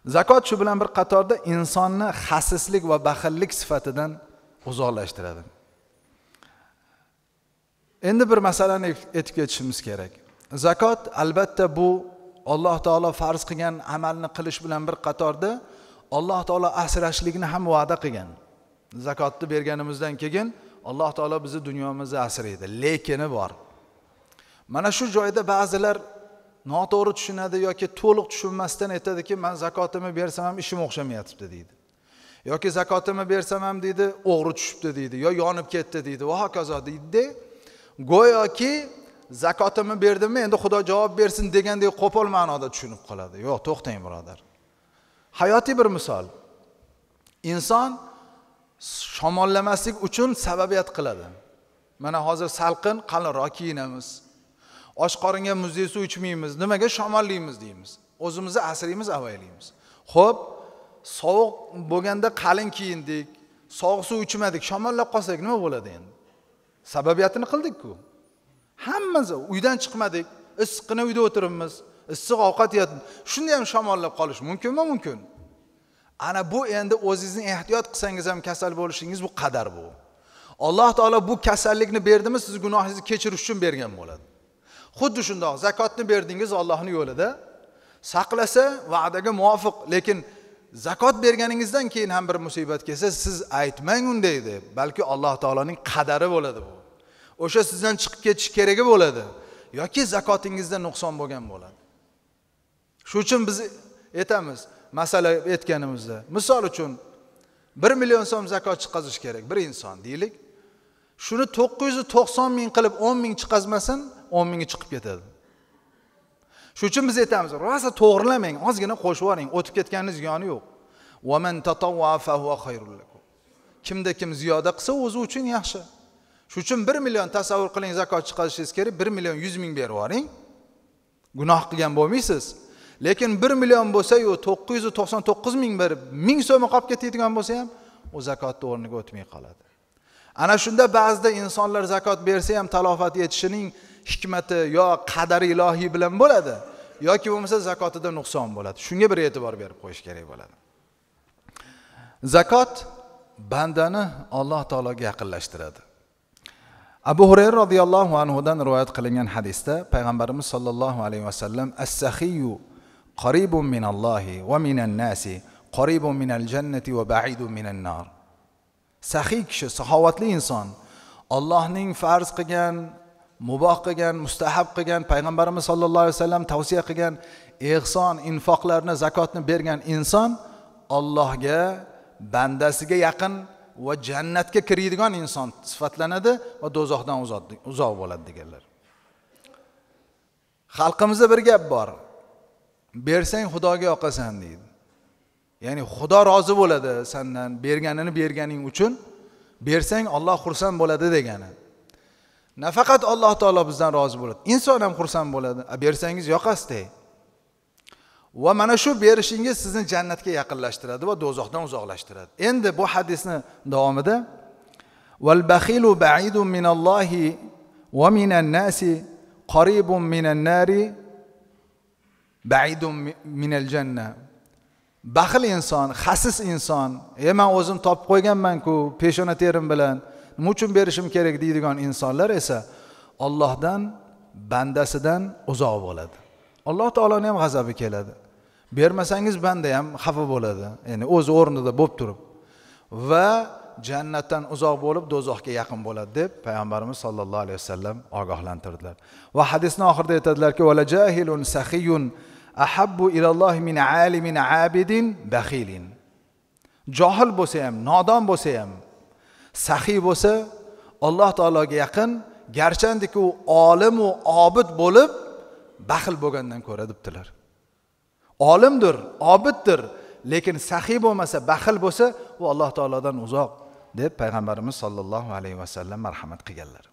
Zakot shu bilan bir qatorda insonni xasislik va baxillik sifatidan uzoqlashtiradi. Endi bir masalani aytib ketishimiz kerak. Zakot albatta bu Alloh taolo farz qilgan amalni qilish bilan bir qatorda Alloh taolo asrashlikni ham va'da qilgan. Zakotni berganimizdan keyin Alloh taolo bizni dunyomizni asraydi. Lekini bor. Mana shu joyda ba'zilar noto'g'ri tushunadi yoki to'liq tushunmasdan aytadiki, men zakotimni bersam ham ishim o'xshamayapti deydi. Yoki zakotimni bersam ham deydi, o'g'ri tushibdi deydi, yo yonib ketdi deydi va hokazo deydi. Go'yoki zakotimni berdimmi, endi Xudo javob bersin degandek qo'pol ma'noda tushunib qoladi. Yo'q, to'xtang birodar. Hayotiy bir misol. Inson shamollamaslik uchun sababiyat qiladi. Mana hozir salqin, qalinroq kiyinamiz. Och qoringa muzli suv ichmaymiz. Nimaga shamollaymiz deymiz. O'zimizni asraymiz, avaylaymiz. Xo'p, sovuq bo'lganda qalin kiyindik, sovuq suv ichmadik, shamollab qolsak nima bo'ladi endi? Sababiyatini qildik-ku. Hammamiz uydan chiqmadik, issiqqina uyda o'tiribmiz, issiq ovqat yeyapmiz. Shunda ham shamollab qolish mumkinmi? Mumkin. Ana bu endi o'zingizning ehtiyot qilsangiz ham kasal bo'lishingiz bu qadar bu. Alloh taolo bu kasallikni berdimi, siz gunohingizni kechirish uchun bergan bo'ladi. Xuddi shundoq zakotni berdingiz Allohning yo'lida, saqlasa va'daga muvofiq, lekin zakot berganingizdan keyin ham bir musibat kelsa, siz aytmang unday deb, balki Alloh taoloning qadari bo'ladi bu. O'sha sizdan chiqib ketish keragi bo'ladi yoki zakotingizda nuqson bo'lgan bo'ladi. Shu uchun biz aytamiz, masala aytganimizda, misol uchun 1 million so'm zakot chiqazish kerak bir inson deylik. Shuni 990 ming qilib 10 ming chiqazmasin, 10 mingi chiqib ketadi. Shu uchun biz aytamiz, rosa to'g'rilamang, ozgina qo'shib yuboring, o'tib ketganingiz yoni yo'q. Va man tatawwa fa huwa khayrul lakum. Kimda kim ziyoda qilsa o'zi uchun yaxshi. Shu uchun 1 million tasavvur qiling zakot chiqarishingiz kerak, 1 million 100 ming berib yuboring. Gunoh qilgan bo'lmaysiz. Lekin 1 million bo'lsa-yu 999 ming berib 1000 so'm qolib ketadigan bo'lsa ham, o zakotni o'rniga o'tmay qoladi. Ana shunda ba'zida insonlar zakot bersa ham talofat yetishining hikmati yo qadari ilohiy bilan bo'ladi, yoki bo'lmasa zakotida nuqson bo'ladi. Shunga bir e'tibor berib qo'yish kerak bo'ladi. Zakot bandani Alloh taologa yaqinlashtiradi. Abu Hurayra radhiyallohu anhu dan rivoyat qilingan hadisda payg'ambarimiz sollallohu alayhi vasallam as-sakhiyyu qaribun minallohi va minan nasi, qaribun minal jannati va ba'idun minan nar. Saxiy kishi, saxovatli inson, Allohning farz qilgan, muboh qilgan, mustahab qilgan, payg'ambarimiz sollallohu alayhi vasallam tavsiya qilgan ihson, infoqlarni, zakotni bergan inson Allohga, bandasiga yaqin va jannatga kiradigan inson sifatlanadi va do'zaxdan uzoq bo'ladi deganlar. Xalqimizda bir gap bor. Bersang Xudoga yoqasan deydi. Ya'ni Xudo rozi bo'ladi sendan berganini berganing uchun, bersang Alloh xursand bo'ladi degani. Nafaqat Alloh taolo bizdan rozi bo'ladi, inson ham xursand bo'ladi. Bersangiz yoqasizda. Va mana shu berishingiz sizni jannatga yaqinlashtiradi va do'zaxdan uzoqlashtiradi. Endi bu hadisni davomida val bakhilu ba'idun minallohi va minan nasi qaribun minan nari ba'idun minal janna. Baxil inson, xasis inson, men o'zim topib qo'yganman-ku, peshona terim bilan, nima uchun berishim kerak deydigan insonlar esa Allohdan, bandasidan uzoq bo'ladi. Alloh taoloning ham g'azabi keladi. Bermasangiz banda ham xafa bo'ladi. Ya'ni o'z o'rnida bo'lib turib va jannatdan uzoq bo'lib do'zaxga yaqin bo'ladi deb payg'ambarimiz sollallohu alayhi vasallam ogohlantirdilar. Va hadisning oxirida aytadilar-ki, "Wala jahilun sakhiyun ahabbu ilallohi min alimin abidin bakhilin." Johil bo'lsa ham, nodon bo'lsa ham, saxiy bo'lsa Alloh taologa yaqin, garchandiki u olim va obid bo'lib baxil bo'lgandan ko'ra debdilar. Olimdir, obiddir, lekin saxiy bo'lmasa, baxil bo'lsa, u Alloh taolodan uzoq deb payg'ambarimiz sollallohu alayhi vasallam marhamat qilganlar.